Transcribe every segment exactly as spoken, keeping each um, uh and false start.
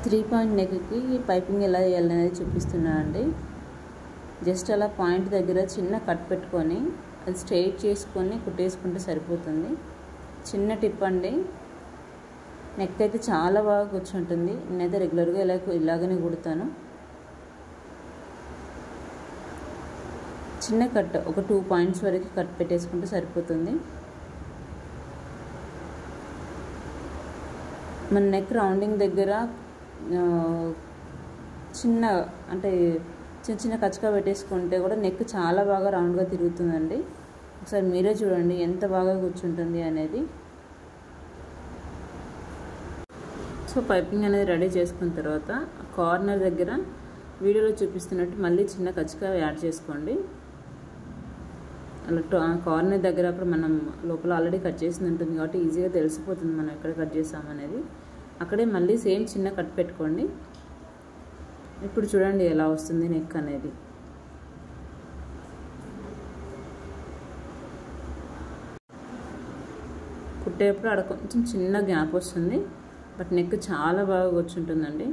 Three point నెక్కి piping ఎలా చేయాలనేది చూపిస్తున్నాను అండి. జస్ట్ అలా పాయింట్ దగ్గర చిన్న కట్ పెట్టుకొని అది స్ట్రైట్ చేసుకొని కుట్టేసుకుంటే సరిపోతుంది. చిన్న టిప్ అండి. నెక్ అయితే చాలా బాగా కూర్చుంటుంది. నేనైతే రెగ్యులర్గా ఇలా ఇలాగనే కుడతాను. చిన్న కట్ ఒక టూ పాయింట్స్ వరకు కట్ పెట్టేసుకుంటే సరిపోతుంది. మన నెక్ రౌండింగ్ దగ్గర చిన్న అంటే చిన్న చిన్న కచ్చగా పెట్టేసుకుంటే కూడా నెక్ చాలా బాగా రౌండ్గా తిరుగుతుందండి. ఒకసారి మీరే చూడండి ఎంత బాగా కూర్చుంటుంది అనేది. సో పైపింగ్ అనేది రెడీ చేసుకున్న తర్వాత కార్నర్ దగ్గర వీడియోలో చూపిస్తున్నట్టు మళ్ళీ చిన్న కచ్చగా యాడ్ చేసుకోండి. అలా కార్నర్ దగ్గర అప్పుడు మనం లోపల ఆల్రెడీ కట్ చేసింది ఉంటుంది కాబట్టి ఈజీగా తెలిసిపోతుంది మనం ఎక్కడ కట్ చేసామనేది. అక్కడే మళ్ళీ సేమ్ చిన్న కట్ పెట్టుకోండి. ఇప్పుడు చూడండి ఎలా వస్తుంది నెక్ అనేది. కుట్టేటప్పుడు అక్కడ కొంచెం చిన్న గ్యాప్ వస్తుంది, బట్ నెక్ చాలా బాగా కూర్చుంటుందండి.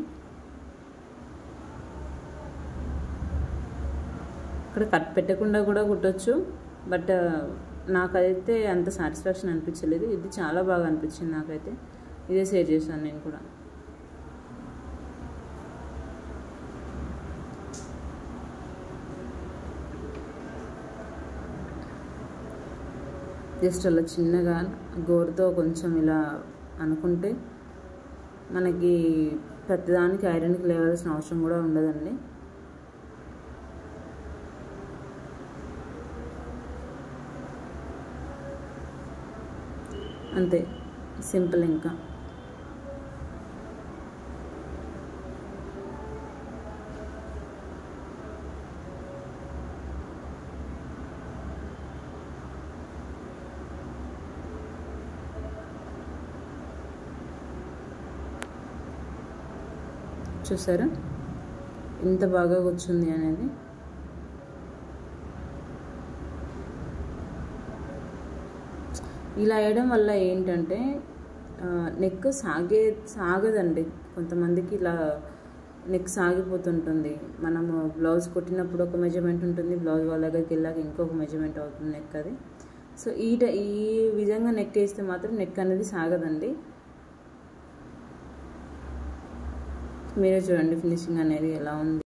ఇక్కడ కట్ పెట్టకుండా కూడా కుట్టచ్చు, బట్ నాకైతే అంత సాటిస్ఫాక్షన్ అనిపించలేదు. ఇది చాలా బాగా అనిపించింది నాకైతే. ఇదే షేర్ చేశాను నేను కూడా. జస్ట్ అలా చిన్నగా గోరుతో కొంచెం ఇలా అనుకుంటే మనకి ప్రతిదానికి ఐరన్కి లేవాల్సిన అవసరం కూడా ఉండదండి. అంతే, సింపుల్. ఇంకా చూసారా ఎంత బాగా కూర్చుంది అనేది. ఇలా వేయడం వల్ల ఏంటంటే నెక్ సాగే సాగదండి. కొంతమందికి ఇలా నెక్ సాగిపోతుంటుంది. మనము బ్లౌజ్ కుట్టినప్పుడు ఒక మెజర్మెంట్ ఉంటుంది, బ్లౌజ్ వాళ్ళ దగ్గరికి వెళ్ళాక ఇంకొక మెజర్మెంట్ అవుతుంది నెక్ అది. సో ఈ ఈ విధంగా నెక్ వేస్తే మాత్రం నెక్ అనేది సాగదండి. మీరే చూడండి ఫినిషింగ్ అనేది ఎలా ఉంది.